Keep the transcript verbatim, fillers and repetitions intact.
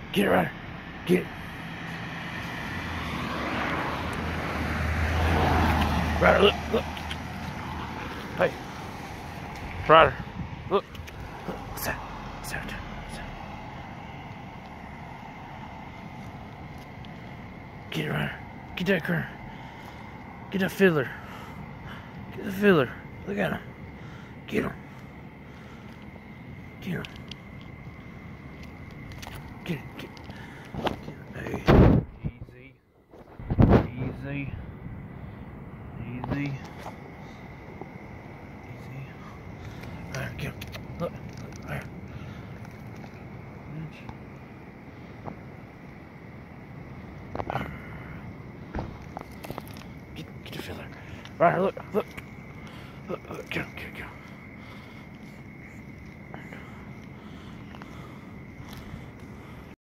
Get it, Ryder. Get it. Ryder, look, look. Hey. Ryder, look. Look. What's that? What's that? What's that? Get it, Ryder. Get that car. Get that fiddler. Get the fiddler. Look at him. Get him. Get him. Get it. Get it. Hey. Easy. Easy. Easy. Easy. Alright, get him. Look. Look. Alright. Get, get the fiddler. Right, look. Look. Look. Look. Get him. Get him. Get him.